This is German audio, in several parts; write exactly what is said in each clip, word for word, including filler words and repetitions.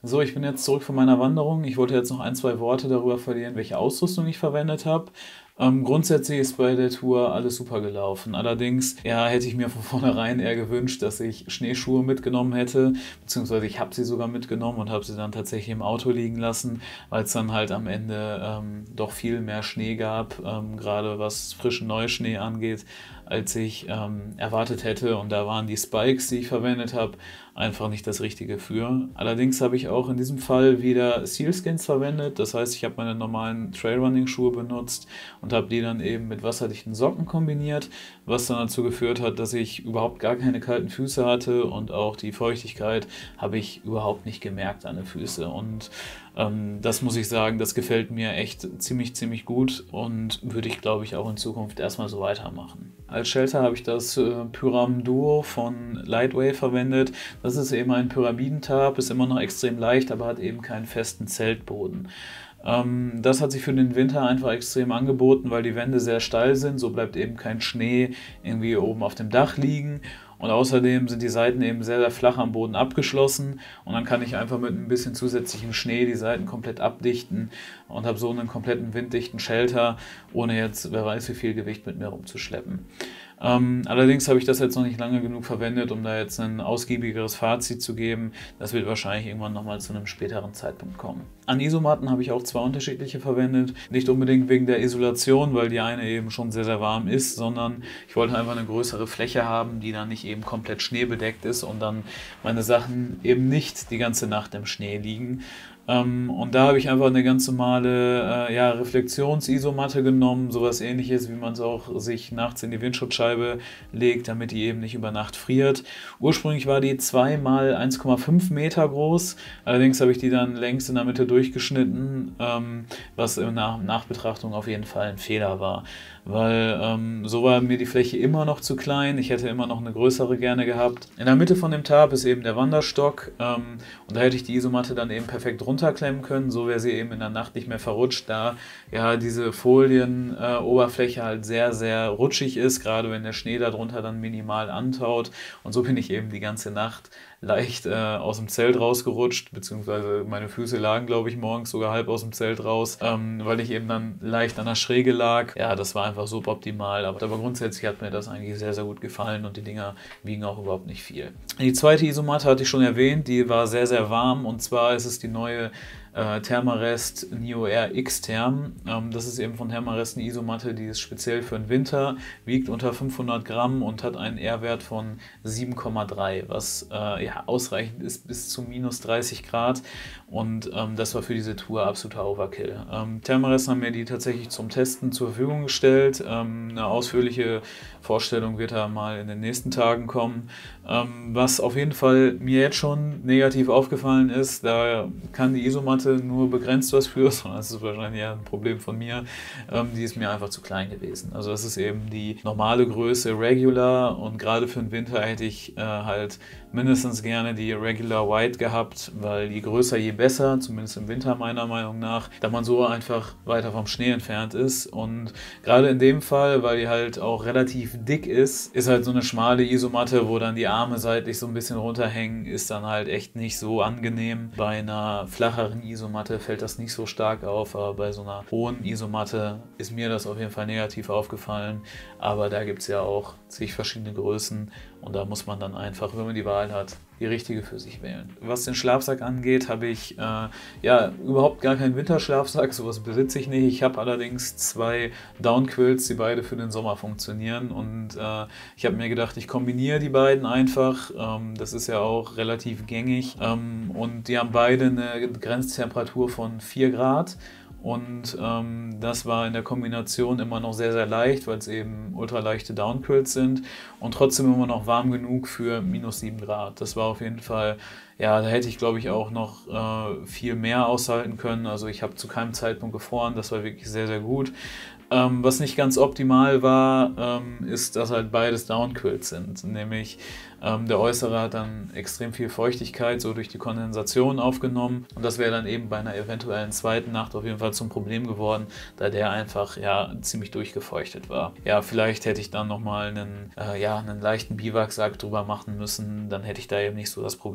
So, ich bin jetzt zurück von meiner Wanderung. Ich wollte jetzt noch ein, zwei Worte darüber verlieren, welche Ausrüstung ich verwendet habe. Ähm, grundsätzlich ist bei der Tour alles super gelaufen. Allerdings, ja, hätte ich mir von vornherein eher gewünscht, dass ich Schneeschuhe mitgenommen hätte, beziehungsweise ich habe sie sogar mitgenommen und habe sie dann tatsächlich im Auto liegen lassen, weil es dann halt am Ende ähm, doch viel mehr Schnee gab, ähm, gerade was frischen Neuschnee angeht, als ich ähm, erwartet hätte. Und da waren die Spikes, die ich verwendet habe, einfach nicht das Richtige für. Allerdings habe ich auch in diesem Fall wieder Sealskins verwendet. Das heißt, ich habe meine normalen Trailrunning-Schuhe benutzt und habe die dann eben mit wasserdichten Socken kombiniert, was dann dazu geführt hat, dass ich überhaupt gar keine kalten Füße hatte und auch die Feuchtigkeit habe ich überhaupt nicht gemerkt an den Füßen. Und ähm, das muss ich sagen, das gefällt mir echt ziemlich, ziemlich gut und würde ich, glaube ich, auch in Zukunft erstmal so weitermachen. Als Shelter habe ich das äh, Pyram Duo von Lightwave verwendet. Das ist eben ein Pyramidentarp, ist immer noch extrem leicht, aber hat eben keinen festen Zeltboden. Ähm, das hat sich für den Winter einfach extrem angeboten, weil die Wände sehr steil sind. So bleibt eben kein Schnee irgendwie oben auf dem Dach liegen. Und außerdem sind die Seiten eben sehr, sehr flach am Boden abgeschlossen. Und dann kann ich einfach mit ein bisschen zusätzlichem Schnee die Seiten komplett abdichten und habe so einen kompletten winddichten Shelter, ohne jetzt wer weiß wie viel Gewicht mit mir rumzuschleppen. Ähm, allerdings habe ich das jetzt noch nicht lange genug verwendet, um da jetzt ein ausgiebigeres Fazit zu geben. Das wird wahrscheinlich irgendwann nochmal zu einem späteren Zeitpunkt kommen. An Isomatten habe ich auch zwei unterschiedliche verwendet. Nicht unbedingt wegen der Isolation, weil die eine eben schon sehr, sehr warm ist, sondern ich wollte einfach eine größere Fläche haben, die dann nicht eben komplett schneebedeckt ist und dann meine Sachen eben nicht die ganze Nacht im Schnee liegen. Ähm, und da habe ich einfach eine ganz normale äh, ja, Reflexions-Isomatte genommen, sowas ähnliches, wie man es auch sich nachts in die Windschutzscheibe legt, damit die eben nicht über Nacht friert. Ursprünglich war die zwei mal eins Komma fünf Meter groß, allerdings habe ich die dann längs in der Mitte durchgeschnitten, ähm, was in Nach Nachbetrachtung auf jeden Fall ein Fehler war. Weil ähm, so war mir die Fläche immer noch zu klein, ich hätte immer noch eine größere gerne gehabt. In der Mitte von dem Tarp ist eben der Wanderstock ähm, und da hätte ich die Isomatte dann eben perfekt runterklemmen können, so wäre sie eben in der Nacht nicht mehr verrutscht, da ja diese Folienoberfläche äh, halt sehr, sehr rutschig ist, gerade wenn der Schnee darunter dann minimal antaut. Und so bin ich eben die ganze Nacht leicht äh, aus dem Zelt rausgerutscht, beziehungsweise meine Füße lagen, glaube ich, morgens sogar halb aus dem Zelt raus, ähm, weil ich eben dann leicht an der Schräge lag. Ja, das war einfach suboptimal, aber, aber grundsätzlich hat mir das eigentlich sehr, sehr gut gefallen und die Dinger wiegen auch überhaupt nicht viel. Die zweite Isomatte hatte ich schon erwähnt, die war sehr, sehr warm und zwar ist es die neue äh, Thermarest Neo Air X-Therm. Ähm, das ist eben von Thermarest eine Isomatte, die ist speziell für den Winter, wiegt unter fünfhundert Gramm und hat einen R-Wert von sieben Komma drei, was äh, ja, ausreichend ist bis zu minus dreißig Grad und ähm, das war für diese Tour absoluter Overkill. Ähm, Thermarest haben mir die tatsächlich zum Testen zur Verfügung gestellt. Ähm, eine ausführliche Vorstellung wird da mal in den nächsten Tagen kommen. Ähm, was auf jeden Fall mir jetzt schon negativ aufgefallen ist, da kann die Isomatte nur begrenzt was für, sondern das ist wahrscheinlich eher ein Problem von mir. Ähm, die ist mir einfach zu klein gewesen. Also das ist eben die normale Größe Regular und gerade für den Winter hätte ich äh, halt mindestens gerne die Regular White gehabt, weil je größer, je besser, zumindest im Winter meiner Meinung nach, da man so einfach weiter vom Schnee entfernt ist. Und gerade in dem Fall, weil die halt auch relativ dick ist, ist halt so eine schmale Isomatte, wo dann die Arme seitlich so ein bisschen runterhängen, ist dann halt echt nicht so angenehm. Bei einer flacheren Isomatte fällt das nicht so stark auf, aber bei so einer hohen Isomatte ist mir das auf jeden Fall negativ aufgefallen. Aber da gibt es ja auch zig verschiedene Größen und da muss man dann einfach, wenn man die Wahl hat, die richtige für sich wählen. Was den Schlafsack angeht, habe ich äh, ja überhaupt gar keinen Winterschlafsack, sowas besitze ich nicht. Ich habe allerdings zwei Downquilts, die beide für den Sommer funktionieren und äh, ich habe mir gedacht, ich kombiniere die beiden einfach. Ähm, das ist ja auch relativ gängig ähm, und die haben beide eine Grenztemperatur von vier Grad. Und ähm, das war in der Kombination immer noch sehr, sehr leicht, weil es eben ultraleichte Downquilts sind und trotzdem immer noch warm genug für minus sieben Grad. Das war auf jeden Fall, ja, da hätte ich glaube ich auch noch äh, viel mehr aushalten können. Also ich habe zu keinem Zeitpunkt gefroren, das war wirklich sehr, sehr gut. Ähm, was nicht ganz optimal war, ähm, ist, dass halt beides Downquilts sind. Nämlich ähm, der äußere hat dann extrem viel Feuchtigkeit so durch die Kondensation aufgenommen und das wäre dann eben bei einer eventuellen zweiten Nacht auf jeden Fall zum Problem geworden, da der einfach ja ziemlich durchgefeuchtet war. Ja, vielleicht hätte ich dann nochmal einen, äh, ja, einen leichten Biwaksack drüber machen müssen, dann hätte ich da eben nicht so das Problem gehabt.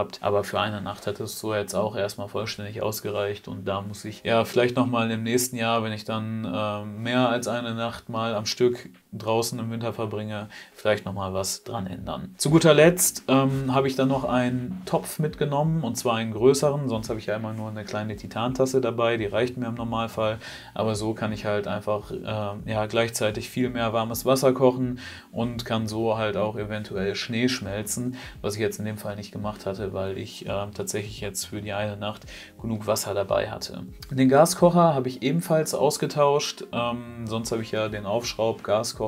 gehabt. Aber für eine Nacht hat es so jetzt auch erstmal vollständig ausgereicht und da muss ich ja vielleicht nochmal im nächsten Jahr, wenn ich dann äh, mehr als eine Nacht mal am Stück draußen im Winter verbringe, vielleicht nochmal was dran ändern. Zu guter Letzt ähm, habe ich dann noch einen Topf mitgenommen und zwar einen größeren, sonst habe ich ja immer nur eine kleine Titantasse dabei, die reicht mir im Normalfall, aber so kann ich halt einfach äh, ja, gleichzeitig viel mehr warmes Wasser kochen und kann so halt auch eventuell Schnee schmelzen, was ich jetzt in dem Fall nicht gemacht hatte, weil ich äh, tatsächlich jetzt für die eine Nacht genug Wasser dabei hatte. Den Gaskocher habe ich ebenfalls ausgetauscht, ähm, sonst habe ich ja den Aufschraub-Gaskocher,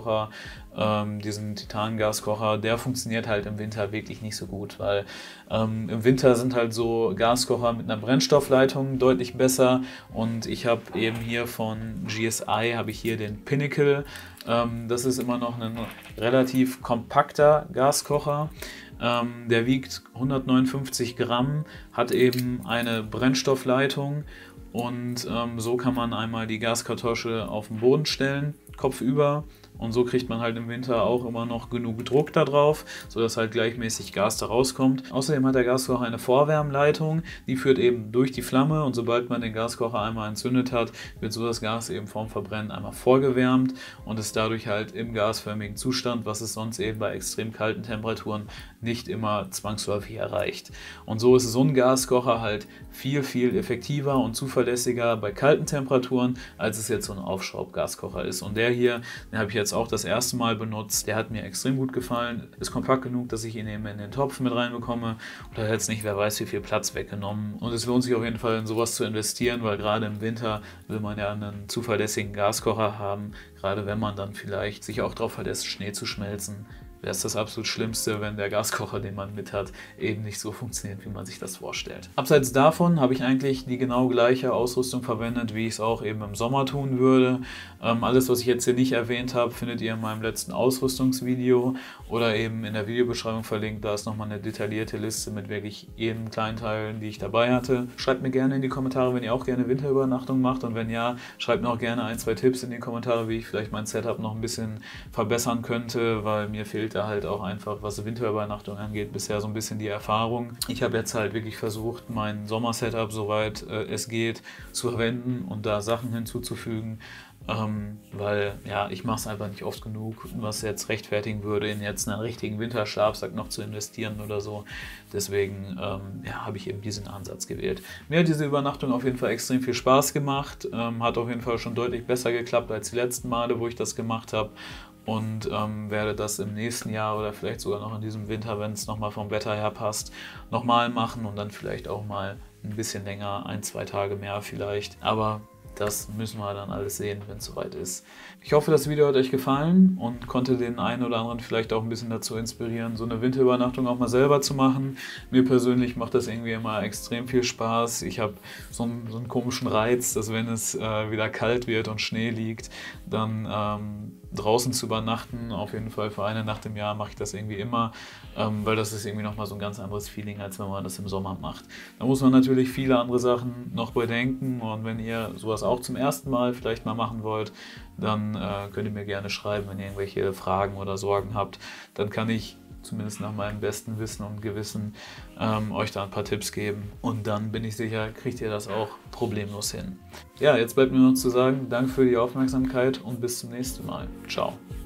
ähm, diesen Titan-Gaskocher, der funktioniert halt im Winter wirklich nicht so gut, weil ähm, im Winter sind halt so Gaskocher mit einer Brennstoffleitung deutlich besser und ich habe eben hier von G S I habe ich hier den Pinnacle, ähm, das ist immer noch ein relativ kompakter Gaskocher. Ähm, der wiegt hundertneunundfünfzig Gramm, hat eben eine Brennstoffleitung und ähm, so kann man einmal die Gaskartusche auf den Boden stellen, kopfüber. Und so kriegt man halt im Winter auch immer noch genug Druck da drauf, sodass halt gleichmäßig Gas da rauskommt. Außerdem hat der Gaskocher eine Vorwärmleitung, die führt eben durch die Flamme und sobald man den Gaskocher einmal entzündet hat, wird so das Gas eben vorm Verbrennen einmal vorgewärmt und ist dadurch halt im gasförmigen Zustand, was es sonst eben bei extrem kalten Temperaturen nicht immer zwangsläufig erreicht. Und so ist so ein Gaskocher halt viel, viel effektiver und zuverlässiger bei kalten Temperaturen, als es jetzt so ein Aufschraubgaskocher ist. Und der hier, den habe ich jetzt auch das erste Mal benutzt. Der hat mir extrem gut gefallen. Ist kompakt genug, dass ich ihn eben in den Topf mit reinbekomme. Und hat jetzt nicht, wer weiß, wie viel Platz weggenommen. Und es lohnt sich auf jeden Fall, in sowas zu investieren, weil gerade im Winter will man ja einen zuverlässigen Gaskocher haben. Gerade wenn man dann vielleicht sich auch darauf verlässt, Schnee zu schmelzen. Wäre es das absolut Schlimmste, wenn der Gaskocher, den man mit hat, eben nicht so funktioniert, wie man sich das vorstellt. Abseits davon habe ich eigentlich die genau gleiche Ausrüstung verwendet, wie ich es auch eben im Sommer tun würde. Ähm, alles, was ich jetzt hier nicht erwähnt habe, findet ihr in meinem letzten Ausrüstungsvideo oder eben in der Videobeschreibung verlinkt. Da ist nochmal eine detaillierte Liste mit wirklich jedem kleinen Teil, die ich dabei hatte. Schreibt mir gerne in die Kommentare, wenn ihr auch gerne Winterübernachtung macht und wenn ja, schreibt mir auch gerne ein, zwei Tipps in die Kommentare, wie ich vielleicht mein Setup noch ein bisschen verbessern könnte, weil mir fehlt da halt auch einfach, was Winterübernachtung angeht, bisher so ein bisschen die Erfahrung. Ich habe jetzt halt wirklich versucht, mein Sommer-Setup, soweit äh, es geht, zu verwenden und da Sachen hinzuzufügen, ähm, weil ja, ich mache es einfach nicht oft genug, was jetzt rechtfertigen würde, in jetzt einen richtigen Winterschlafsack noch zu investieren oder so. Deswegen ähm, ja, habe ich eben diesen Ansatz gewählt. Mir hat diese Übernachtung auf jeden Fall extrem viel Spaß gemacht, ähm, hat auf jeden Fall schon deutlich besser geklappt als die letzten Male, wo ich das gemacht habe. Und ähm, werde das im nächsten Jahr oder vielleicht sogar noch in diesem Winter, wenn es nochmal vom Wetter her passt, nochmal machen und dann vielleicht auch mal ein bisschen länger, ein, zwei Tage mehr vielleicht. Aber das müssen wir dann alles sehen, wenn es soweit ist. Ich hoffe, das Video hat euch gefallen und konnte den einen oder anderen vielleicht auch ein bisschen dazu inspirieren, so eine Winterübernachtung auch mal selber zu machen. Mir persönlich macht das irgendwie immer extrem viel Spaß. Ich habe so einen, so einen komischen Reiz, dass wenn es äh, wieder kalt wird und Schnee liegt, dann ähm, draußen zu übernachten, auf jeden Fall für eine Nacht im Jahr mache ich das irgendwie immer, ähm, weil das ist irgendwie nochmal so ein ganz anderes Feeling, als wenn man das im Sommer macht. Da muss man natürlich viele andere Sachen noch bedenken und wenn ihr sowas auch zum ersten Mal vielleicht mal machen wollt, dann äh, könnt ihr mir gerne schreiben, wenn ihr irgendwelche Fragen oder Sorgen habt. Dann kann ich zumindest nach meinem besten Wissen und Gewissen ähm, euch da ein paar Tipps geben und dann bin ich sicher, kriegt ihr das auch problemlos hin. Ja, jetzt bleibt mir noch zu sagen, danke für die Aufmerksamkeit und bis zum nächsten Mal. Ciao.